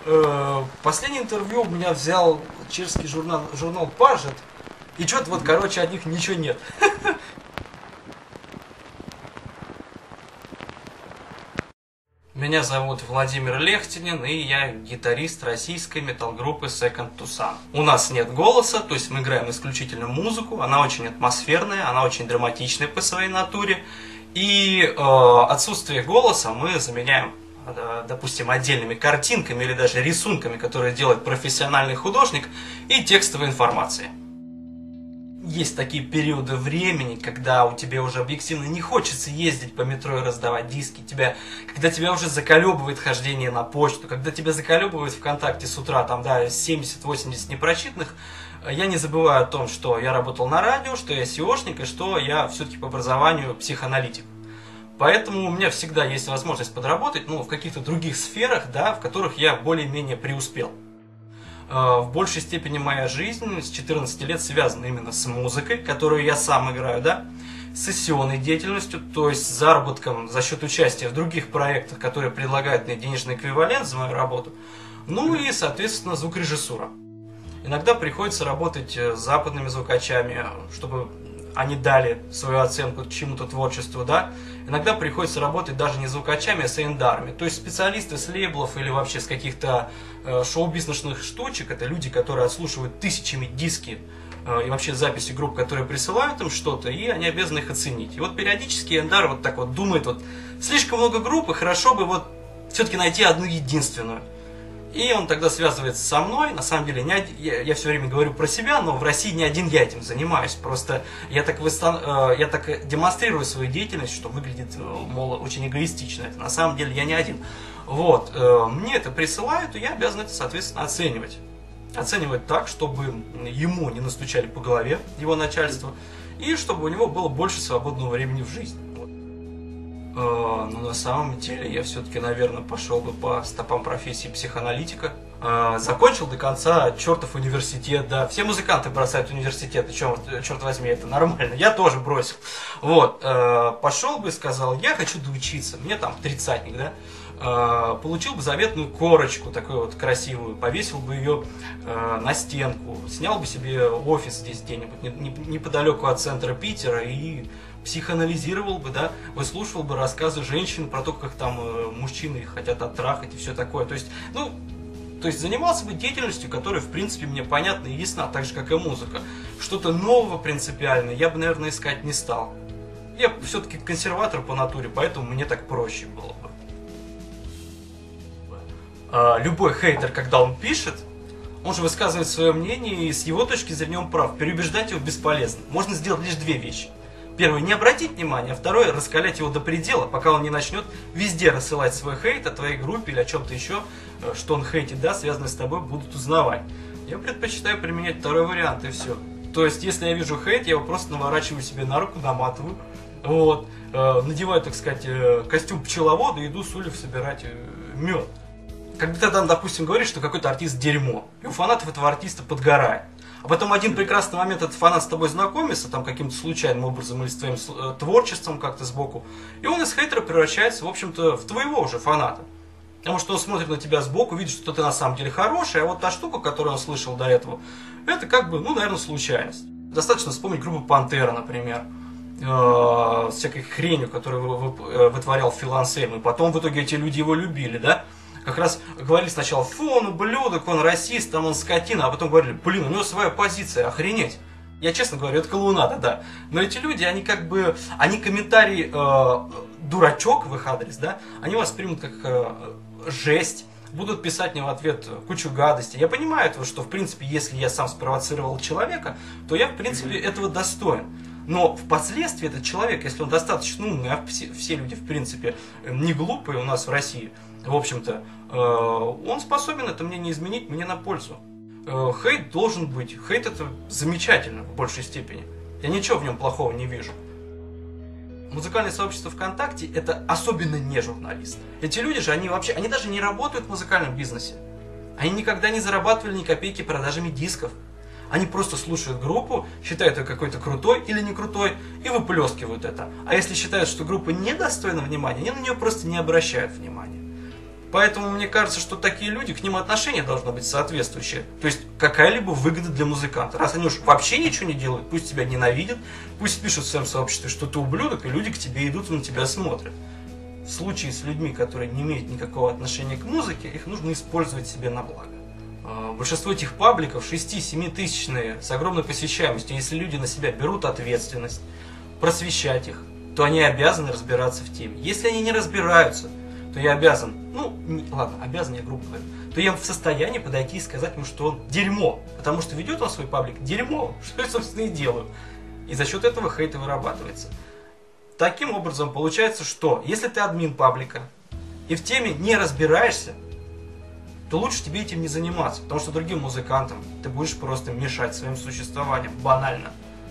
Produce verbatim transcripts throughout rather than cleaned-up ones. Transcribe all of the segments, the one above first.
Э, Последнее интервью у меня взял чешский журнал, журнал Пажет. И что-то вот, короче, от них ничего нет. Меня зовут Владимир Лехтинин, и я гитарист российской метал-группы Second to Sun. У нас нет голоса, то есть мы играем исключительно музыку, она очень атмосферная, она очень драматичная по своей натуре. И э, отсутствие голоса мы заменяем, э, допустим, отдельными картинками или даже рисунками, которые делает профессиональный художник, и текстовой информацией. Есть такие периоды времени, когда у тебя уже объективно не хочется ездить по метро и раздавать диски, тебя, когда тебя уже заколебывает хождение на почту, когда тебя заколебывает ВКонтакте с утра, там, да, семьдесят-восемьдесят непрочитанных, я не забываю о том, что я работал на радио, что я сеошник и что я все-таки по образованию психоаналитик. Поэтому у меня всегда есть возможность подработать, ну, в каких-то других сферах, да, в которых я более-менее преуспел. В большей степени моя жизнь с четырнадцати лет связана именно с музыкой, которую я сам играю, да, с сессионной деятельностью, то есть с заработком за счет участия в других проектах, которые предлагают мне денежный эквивалент за мою работу, ну и, соответственно, звукорежиссура. Иногда приходится работать с западными звукачами, чтобы они дали свою оценку чему-то творчеству, да. Иногда приходится работать даже не звукачами, а с эйндарами, то есть специалисты с лейблов или вообще с каких-то э, шоу-бизнесных штучек. Это люди, которые отслушивают тысячами диски э, и вообще записи групп, которые присылают им что-то, и они обязаны их оценить. И вот периодически эйндар вот так вот думает, вот слишком много групп, и хорошо бы вот все-таки найти одну единственную. И он тогда связывается со мной. На самом деле, не один, я, я все время говорю про себя, но в России не один я этим занимаюсь. Просто я так, выстан, э, я так демонстрирую свою деятельность, что выглядит, мол, очень эгоистично. Это на самом деле я не один. Вот, э, мне это присылают, и я обязан это, соответственно, оценивать. Оценивать так, чтобы ему не настучали по голове, его начальство, и чтобы у него было больше свободного времени в жизни. Но на самом деле я все-таки, наверное, пошел бы по стопам профессии психоаналитика. Закончил до конца чертов университет, да. Все музыканты бросают университет, черт, черт возьми, это нормально. Я тоже бросил. Вот, пошел бы и сказал, я хочу доучиться, мне там тридцатник, да. Получил бы заветную корочку, такую вот красивую, повесил бы ее на стенку, снял бы себе офис здесь где-нибудь неподалеку от центра Питера и психоанализировал бы, да, выслушивал бы рассказы женщин про то, как там э, мужчины хотят оттрахать и все такое. То есть, ну, то есть занимался бы деятельностью, которая, в принципе, мне понятна и ясна, так же, как и музыка. Что-то нового принципиально я бы, наверное, искать не стал. Я все-таки консерватор по натуре, поэтому мне так проще было бы. А, любой хейтер, когда он пишет, он же высказывает свое мнение, и с его точки зрения он прав. Переубеждать его бесполезно. Можно сделать лишь две вещи. Первое, не обратить внимания, а второе, раскалять его до предела, пока он не начнет везде рассылать свой хейт о твоей группе или о чем-то еще, что он хейтит, да, связанное с тобой, будут узнавать. Я предпочитаю применять второй вариант, и все. То есть, если я вижу хейт, я его просто наворачиваю себе на руку, наматываю, вот, э, надеваю, так сказать, э, костюм пчеловода и иду с ульев собирать э, мед. Когда там, допустим, говоришь, что какой-то артист дерьмо, и у фанатов этого артиста подгорает. А потом один прекрасный момент этот фанат с тобой знакомится, там каким-то случайным образом или с твоим э, творчеством как-то сбоку, и он из хейтера превращается, в общем-то, в твоего уже фаната. Потому что он смотрит на тебя сбоку, видит, что ты на самом деле хороший, а вот та штука, которую он слышал до этого, это как бы, ну, наверное, случайность. Достаточно вспомнить группу Пантера, например, э, с всякой хренью, которую вытворял Фил Ансельм, и потом в итоге эти люди его любили, да? Как раз говорили сначала, фу, он ублюдок, он расист, там он скотина, а потом говорили, блин, у него своя позиция, охренеть. Я честно говорю, это клоунада, да. Но эти люди, они как бы, они комментарий э, дурачок в их адрес, да, они воспримут как э, жесть, будут писать мне в ответ кучу гадостей. Я понимаю этого, что в принципе, если я сам спровоцировал человека, то я в принципе этого достоин. Но впоследствии этот человек, если он достаточно умный, а все, все люди в принципе не глупые у нас в России, в общем-то, э, он способен это мнение изменить мне на пользу. Э, хейт должен быть. Хейт это замечательно в большей степени. Я ничего в нем плохого не вижу. Музыкальное сообщество ВКонтакте это особенно не журналисты. Эти люди же, они вообще, они даже не работают в музыкальном бизнесе. Они никогда не зарабатывали ни копейки продажами дисков. Они просто слушают группу, считают ее какой-то крутой или не крутой и выплескивают это. А если считают, что группа недостойна внимания, они на нее просто не обращают внимания. Поэтому мне кажется, что такие люди, к ним отношение должно быть соответствующее. То есть какая-либо выгода для музыканта. Раз они уж вообще ничего не делают, пусть тебя ненавидят, пусть пишут в своем сообществе, что ты ублюдок, и люди к тебе идут и на тебя смотрят. В случае с людьми, которые не имеют никакого отношения к музыке, их нужно использовать себе на благо. Большинство этих пабликов шесть-семь тысячные, с огромной посещаемостью. Если люди на себя берут ответственность, просвещать их, то они обязаны разбираться в теме. Если они не разбираются, то я обязан, ну, не, ладно, обязан, я грубо говорю, то я в состоянии подойти и сказать ему, что он дерьмо, потому что ведет он свой паблик дерьмо, что я, собственно, и делаю. И за счет этого хейт и вырабатывается. Таким образом, получается, что если ты админ паблика и в теме не разбираешься, то лучше тебе этим не заниматься, потому что другим музыкантам ты будешь просто мешать своим существованием, банально.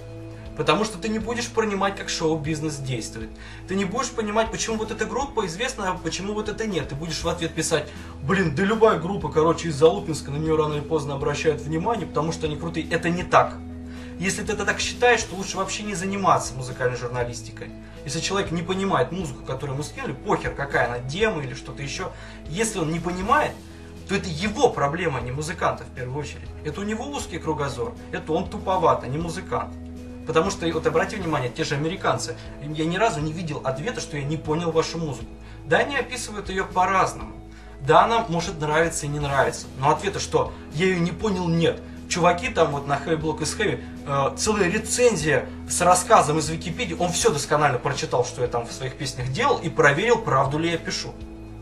Потому что ты не будешь понимать, как шоу-бизнес действует. Ты не будешь понимать, почему вот эта группа известна, а почему вот это нет. Ты будешь в ответ писать: блин, да любая группа, короче, из Залупинска, на нее рано или поздно обращают внимание, потому что они крутые. Это не так. Если ты это так считаешь, то лучше вообще не заниматься музыкальной журналистикой. Если человек не понимает музыку, которую мы скинули, похер, какая она, демо или что-то еще. Если он не понимает, то это его проблема, а не музыканта в первую очередь. Это у него узкий кругозор, это он туповат, а не музыкант. Потому что, вот обрати внимание, те же американцы, я ни разу не видел ответа, что я не понял вашу музыку. Да, они описывают ее по-разному. Да, она может нравиться и не нравиться. Но ответа, что я ее не понял, нет. Чуваки там вот на Heavy Block is Heavy, э, целая рецензия с рассказом из Википедии, он все досконально прочитал, что я там в своих песнях делал, и проверил, правду ли я пишу.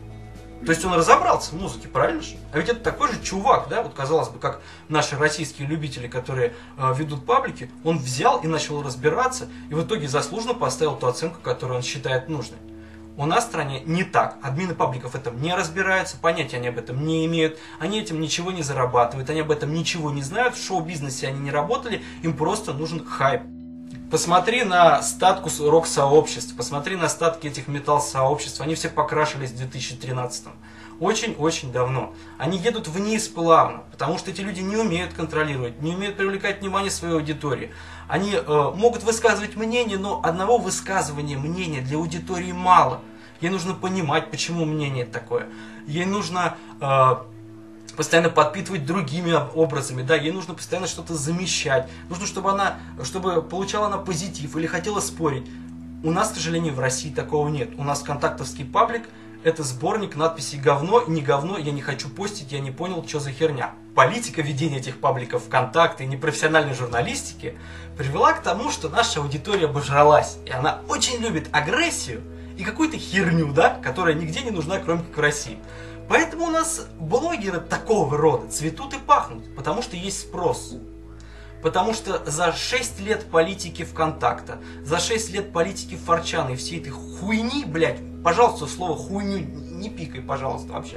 То есть он разобрался в музыке, правильно же? А ведь это такой же чувак, да, вот казалось бы, как наши российские любители, которые э, ведут паблики, он взял и начал разбираться, и в итоге заслуженно поставил ту оценку, которую он считает нужной. У нас в стране не так. Админы пабликов в этом не разбираются, понятия они об этом не имеют, они этим ничего не зарабатывают, они об этом ничего не знают, в шоу-бизнесе они не работали, им просто нужен хайп. Посмотри на статус рок-сообществ, посмотри на статки этих металл-сообществ, они все покрашились в две тысячи тринадцатом. Очень-очень давно. Они едут вниз плавно, потому что эти люди не умеют контролировать, не умеют привлекать внимание своей аудитории. Они э, могут высказывать мнение, но одного высказывания мнения для аудитории мало. Ей нужно понимать, почему мнение такое. Ей нужно э, постоянно подпитывать другими образами, да, ей нужно постоянно что-то замещать. Нужно, чтобы она, чтобы получала она позитив или хотела спорить. У нас, к сожалению, в России такого нет. У нас контактовский паблик — это сборник надписей «говно», «не говно», «я не хочу постить», «я не понял, что за херня». Политика ведения этих пабликов ВКонтакте и непрофессиональной журналистики привела к тому, что наша аудитория обожралась. И она очень любит агрессию и какую-то херню, да, которая нигде не нужна, кроме как в России. Поэтому у нас блогеры такого рода цветут и пахнут, потому что есть спрос. Потому что за шесть лет политики ВКонтакта, за шесть лет политики Форчана и всей этой хуйни, блядь, пожалуйста, слово хуйню не пикай, пожалуйста, вообще,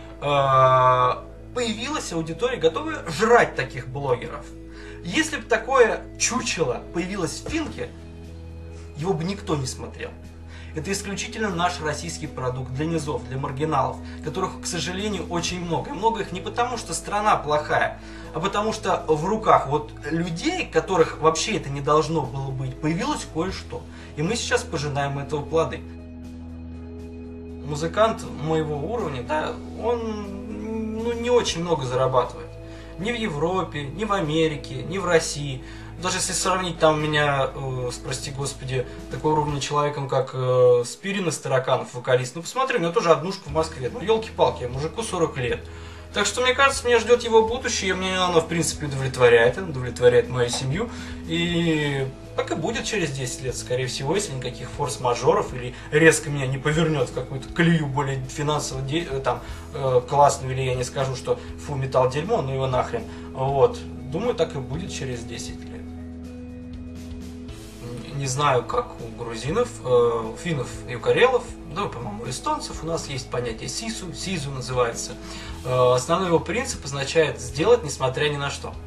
появилась аудитория, готовая жрать таких блогеров. Если бы такое чучело появилось в Финке, его бы никто не смотрел. Это исключительно наш российский продукт для низов, для маргиналов, которых, к сожалению, очень много. И много их не потому, что страна плохая, а потому что в руках вот людей, которых вообще это не должно было быть, появилось кое-что. И мы сейчас пожинаем этого плоды. Музыкант моего уровня, да, он ну, не очень много зарабатывает. Ни в Европе, ни в Америке, ни в России. Даже если сравнить там меня, э, с, прости господи, такого уровня человеком, как э, Спирин из Тараканов, вокалист, ну посмотри, у него тоже однушка в Москве, ну елки-палки, мужику сорок лет. Так что, мне кажется, меня ждет его будущее, и мне оно, в принципе, удовлетворяет, оно удовлетворяет мою семью, и так и будет через десять лет, скорее всего, если никаких форс-мажоров или резко меня не повернет в какую-то колею более финансово там, э, классную, или я не скажу, что фу, металл дерьмо, ну его нахрен. Вот. Думаю, так и будет через десять лет. Не знаю, как у грузинов, э, у финнов и у карелов, ну, по-моему, у эстонцев у нас есть понятие сису, сизу называется. Э, основной его принцип означает сделать, несмотря ни на что.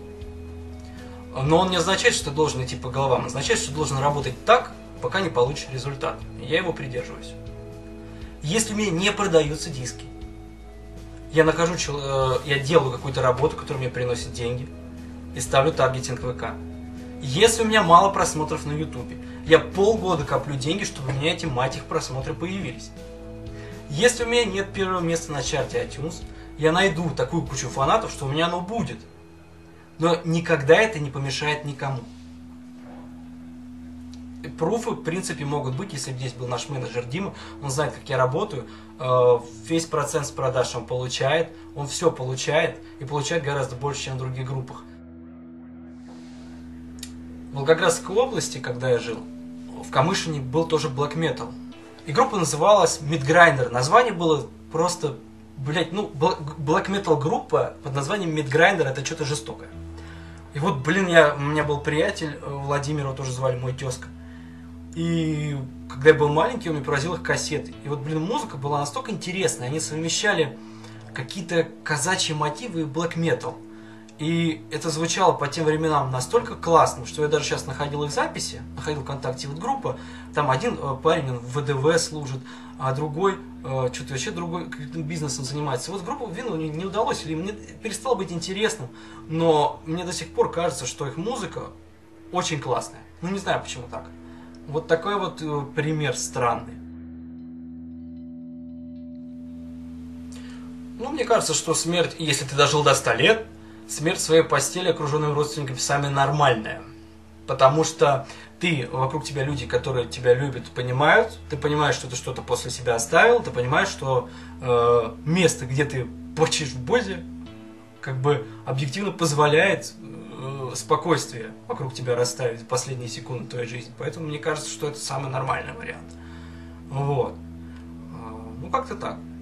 Но он не означает, что ты должен идти по головам, означает, что ты должен работать так, пока не получишь результат. И я его придерживаюсь. Если мне не продаются диски, я нахожу, э, я делаю какую-то работу, которая мне приносит деньги, и ставлю таргетинг ВК. Если у меня мало просмотров на ютубе, я полгода коплю деньги, чтобы у меня эти, мать их, просмотры появились. Если у меня нет первого места на чарте iTunes, я найду такую кучу фанатов, что у меня оно будет. Но никогда это не помешает никому. Пруфы, в принципе, могут быть, если бы здесь был наш менеджер Дима, он знает, как я работаю, весь процент с продаж он получает, он все получает, и получает гораздо больше, чем в других группах. В Волгоградской области, когда я жил, в Камышине был тоже Black Metal. И группа называлась Midgrinder. Название было просто, блять, ну, Black Metal группа под названием Midgrinder, это что-то жестокое. И вот, блин, я, у меня был приятель, Владимир, его тоже звали, мой тезка. И когда я был маленький, он мне привозил их кассеты. И вот, блин, музыка была настолько интересная. Они совмещали какие-то казачьи мотивы и блэк метал. И это звучало по тем временам настолько классно, что я даже сейчас находил их записи, находил ВКонтакте вот группа. Там один парень, он в ВДВ служит, а другой, что-то вообще другой бизнесом занимается. Вот группу Вину не удалось, или мне перестало быть интересным. Но мне до сих пор кажется, что их музыка очень классная. Ну, не знаю, почему так. Вот такой вот э, пример странный. Ну, мне кажется, что смерть, если ты дожил до ста лет, смерть в своей постели, окруженным родственниками, самая нормальная. Потому что ты, вокруг тебя люди, которые тебя любят, понимают, ты понимаешь, что ты что-то после себя оставил, ты понимаешь, что э, место, где ты почишь в бозе, как бы объективно позволяет спокойствие вокруг тебя расставить в последние секунды твоей жизни. Поэтому мне кажется, что это самый нормальный вариант. Вот. Ну, как-то так.